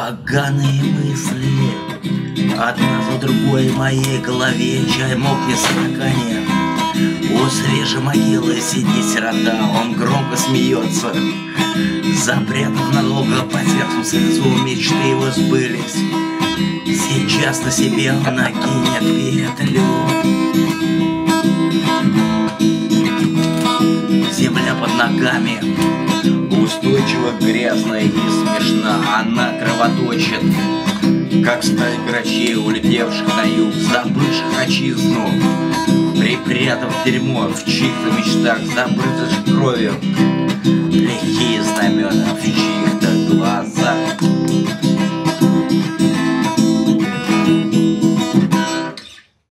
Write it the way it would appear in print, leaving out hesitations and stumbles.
Поганые мысли одна за другой в моей голове. Чай мокнет в стакане. У свежей могилы сидит сирота. Он громко смеется, запрятав надолго поверху слезу. Мечты его сбылись. Сейчас на себе он накинет петлю. Земля под ногами устойчиво грязная и смешна. Она кровоточит, как сталь грачей, улетевших на юг, забывших отчизну, припрятав дерьмо в чьих-то мечтах, забрызших кровью лихие знамена в чьих-то